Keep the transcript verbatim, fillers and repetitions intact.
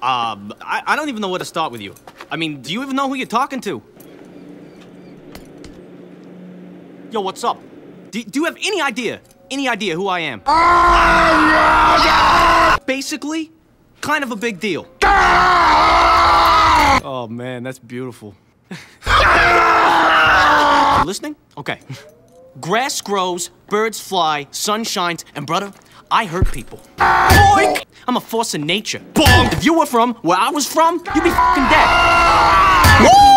Um, I, I don't even know where to start with you. I mean, do you even know who you're talking to? Yo, what's up? Do, do you have any idea, any idea who I am? Basically, kind of a big deal. Oh man, that's beautiful. You listening? Okay. Grass grows, birds fly, sun shines, and brother, I hurt people. Boink! I'm a force of nature. Bonk! If you were from where I was from, you'd be f***ing dead. Woo!